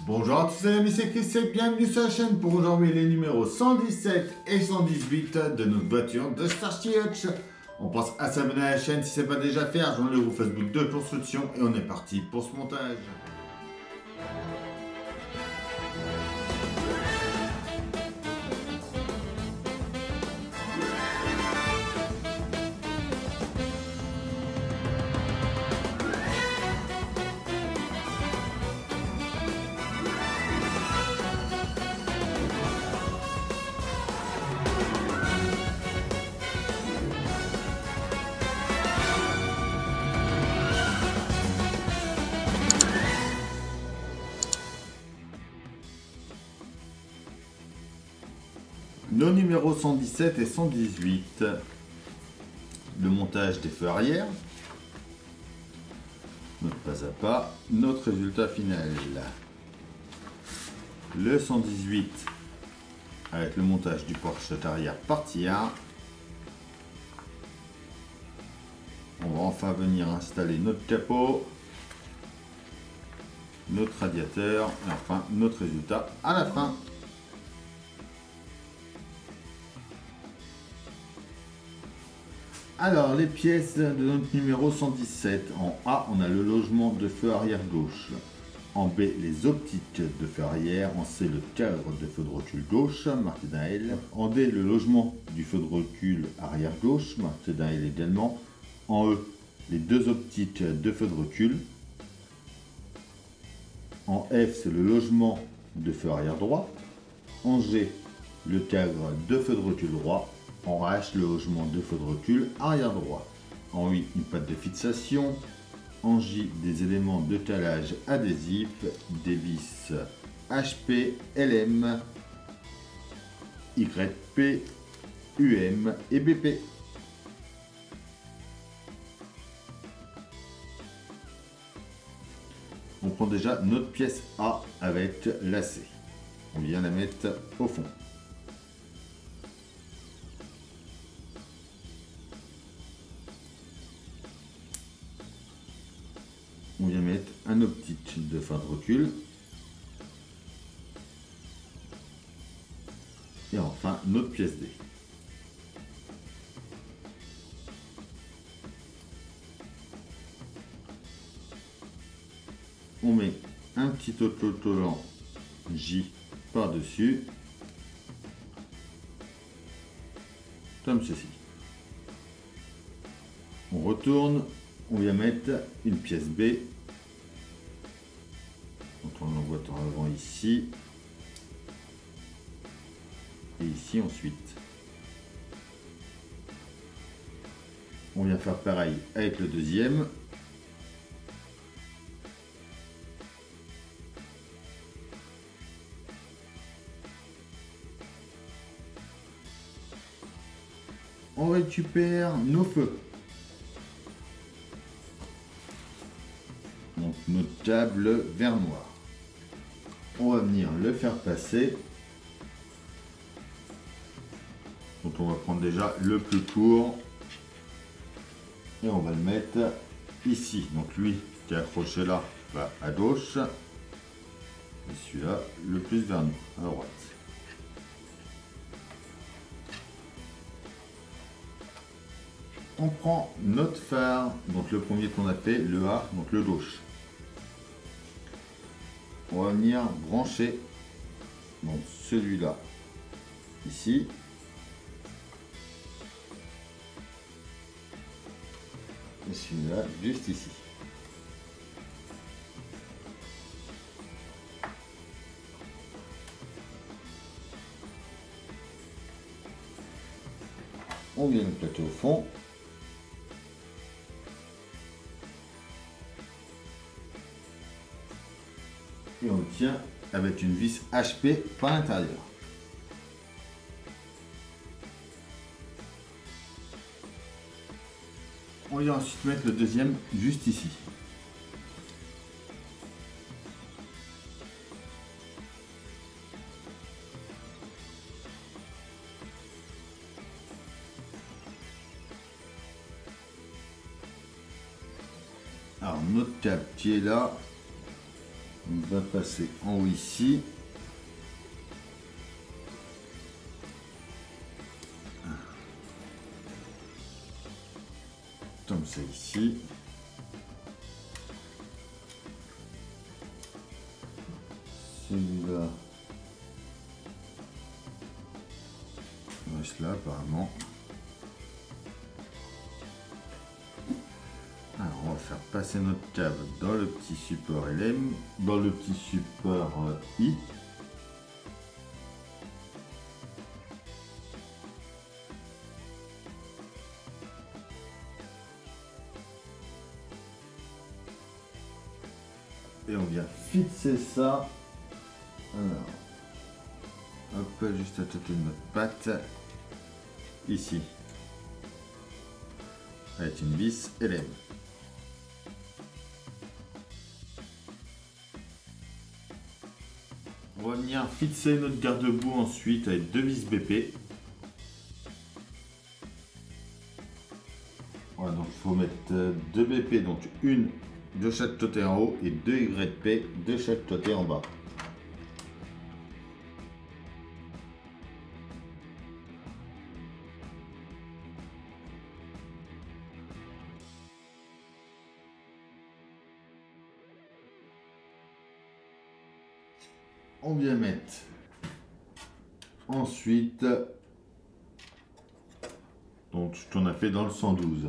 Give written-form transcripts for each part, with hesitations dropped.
Bonjour à tous les amis, c'est Chris et bienvenue sur la chaîne pour aujourd'hui les numéros 117 et 118 de notre voiture de Starsky Hutch. On pense à s'abonner à la chaîne si ce n'est pas déjà fait, rejoindre le groupe Facebook de construction et on est parti pour ce montage. Nos numéros 117 et 118, le montage des feux arrière, notre pas à pas, notre résultat final. Le 118 avec le montage du porte-chute arrière partie 1. On va enfin venir installer notre capot, notre radiateur et enfin notre résultat à la fin. Alors, les pièces de notre numéro 117. En A, on a le logement de feu arrière gauche. En B, les optiques de feu arrière. En C, le cadre de feu de recul gauche, marqué d'un L. En D, le logement du feu de recul arrière gauche, marqué d'un L également. En E, les deux optiques de feu de recul. En F, c'est le logement de feu arrière droit. En G, le cadre de feu de recul droit. En H, le logement de feu de recul arrière droit. En I, une patte de fixation. En J, des éléments de calage adhésif, des vis HP, LM, YP, UM et BP. On prend déjà notre pièce A avec lacet. On vient la mettre au fond. On vient mettre un optique de fin de recul. Et enfin, notre pièce D. On met un petit autocollant J par-dessus. Comme ceci. On retourne. On vient mettre une pièce B. On l'envoie en avant ici. Et ici ensuite. On vient faire pareil avec le deuxième. On récupère nos feux. Donc notre câble vert noir. On va venir le faire passer. Donc on va prendre déjà le plus court. Et on va le mettre ici. Donc lui qui est accroché là va à gauche. Et celui-là le plus vers nous, à droite. On prend notre phare, donc le premier qu'on a fait, le A, donc le gauche. On va venir brancher donc celui-là ici. Et celui-là juste ici. On vient le placer au fond. Et on le tient avec une vis HP par l'intérieur. On vient ensuite mettre le deuxième juste ici. Alors notre câble qui est là, On va passer en haut ici. Comme ça ici. Celui-là reste là apparemment. Alors on va faire passer notre câble dans le petit support LM, dans le petit support I. Et on vient fixer ça. Alors, hop, juste à côté de notre patte, ici, avec une vis LM. On va venir fixer notre garde-boue ensuite avec deux vis BP. Voilà, donc il faut mettre deux BP, donc une de chaque côté en haut et deux YP de chaque côté en bas. On vient mettre ensuite donc ce qu'on a fait dans le 112.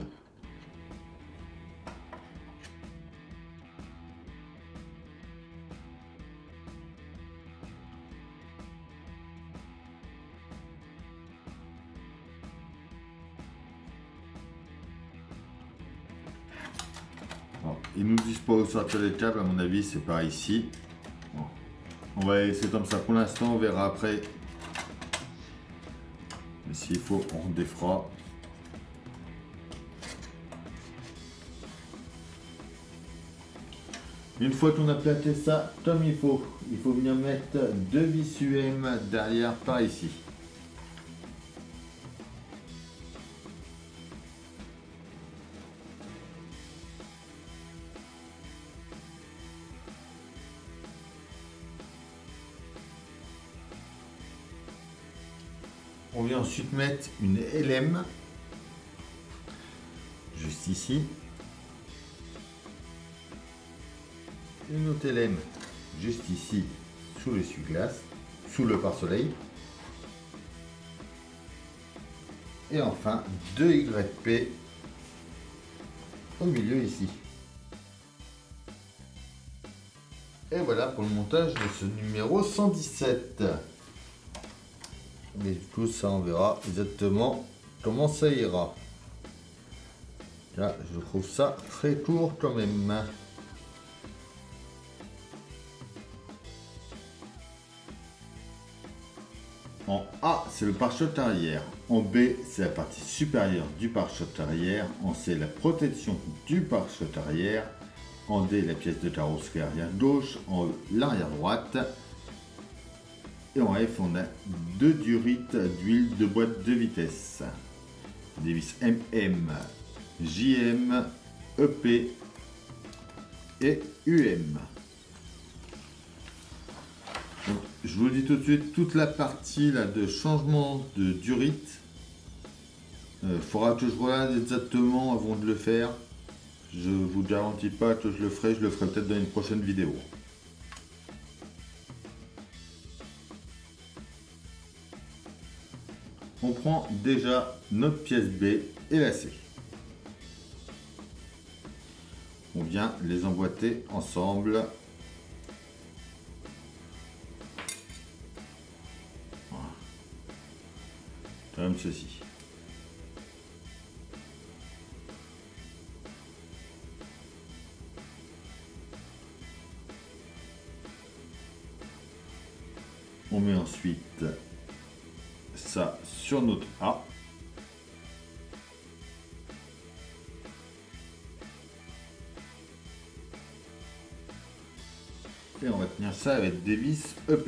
Alors, ils nous disent pas où sortir les câbles, à mon avis c'est par ici. Bon. On va laisser comme ça pour l'instant, on verra après. Mais s'il faut, on défera. Une fois qu'on a plaqué ça comme il faut venir mettre deux vis UM derrière par ici. On vient ensuite mettre une LM juste ici. Une autre LM juste ici sous l'essuie-glace, sous le pare-soleil. Et enfin 2 YP au milieu ici. Et voilà pour le montage de ce numéro 117. Mais du coup ça on verra exactement comment ça ira. Là je trouve ça très court quand même. En A, c'est le pare-choc arrière. En B, c'est la partie supérieure du pare-choc arrière. En C, la protection du pare-choc arrière. En D, la pièce de carrosserie arrière gauche. En E, l'arrière droite. Et en F, on a deux durites d'huile de boîte de vitesse. Des vis MM, JM, EP et UM. Donc, je vous dis tout de suite, toute la partie là, de changement de durite, faudra que je regarde exactement avant de le faire. Je vous garantis pas que je le ferai peut-être dans une prochaine vidéo. On prend déjà notre pièce B et la C. On vient les emboîter ensemble. Comme ceci. On met ensuite ça sur notre A. Et on va tenir ça avec des vis EP.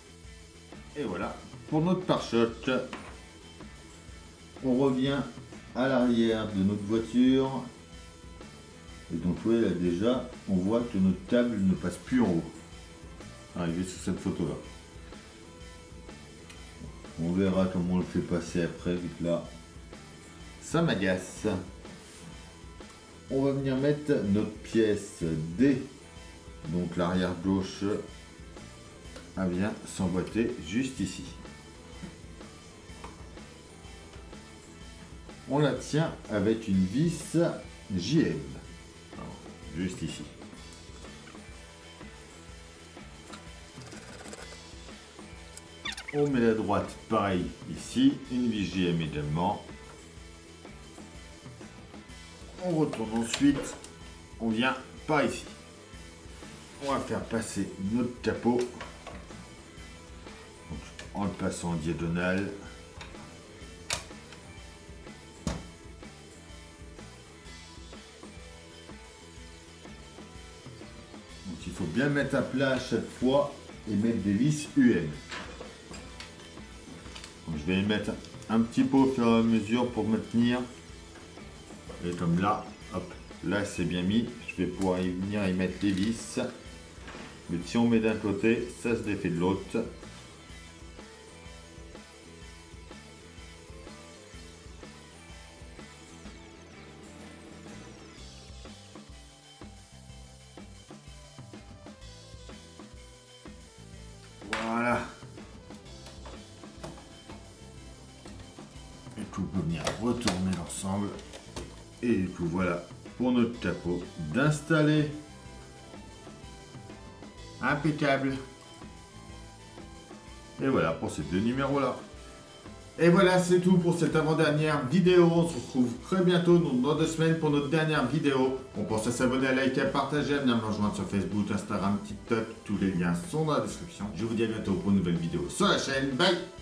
Et voilà, pour notre pare-choc, on revient à l'arrière de notre voiture. Et donc oui, là déjà, on voit que notre câble ne passe plus en haut. Arrivé sur cette photo là. On verra comment on le fait passer après, vu que là, ça m'agace. On va venir mettre notre pièce D. Donc l'arrière gauche, elle vient s'emboîter juste ici. On la tient avec une vis JM. Alors, juste ici. On met la droite pareil ici, une vis JM également. On retourne ensuite, on vient par ici. On va faire passer notre capot donc, en le passant en diagonale. Donc il faut bien mettre à plat à chaque fois et mettre des vis UM. Donc, je vais les mettre un petit peu au fur et à mesure pour me tenir. Et comme là, hop, là c'est bien mis. Je vais pouvoir y venir y mettre les vis. Mais si on met d'un côté, ça se défait de l'autre. Voilà. Et tout peut venir retourner l'ensemble. Et du coup, voilà pour notre capot d'installer. Impeccable. Et voilà pour ces deux numéros-là. Et voilà, c'est tout pour cette avant-dernière vidéo. On se retrouve très bientôt, dans 2 semaines, pour notre dernière vidéo. On pense à s'abonner, à liker, à partager, à venir me rejoindre sur Facebook, Instagram, TikTok. Tous les liens sont dans la description. Je vous dis à bientôt pour une nouvelle vidéo sur la chaîne. Bye!